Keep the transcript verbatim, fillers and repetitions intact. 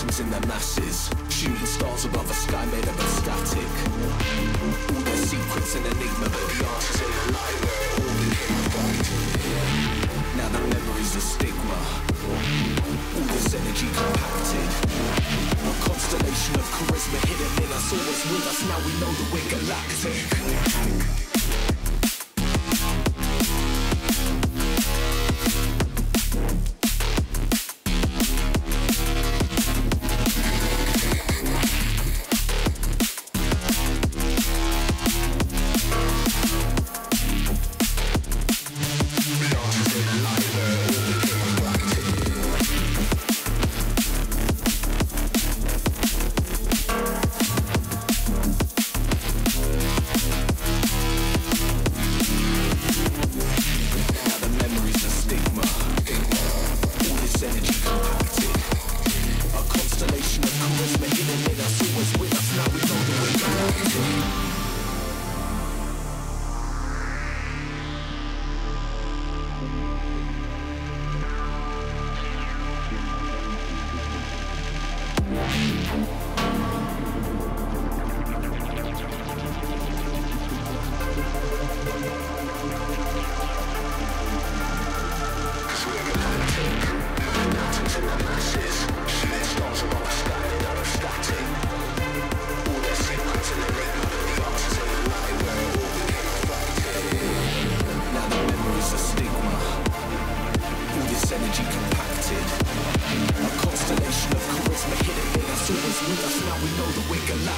atoms in the masses, shooting stars above a sky made up of static. All their secrets an enigma, but the answers in the light where it all became galactic. Now the memory's a stigma, all this energy compacted. A constellation of charisma hidden in us, always with us. Now we know that we're galactic. Energy compacted, a constellation of charisma hidden in us, always with us. Now we know that we're galactic.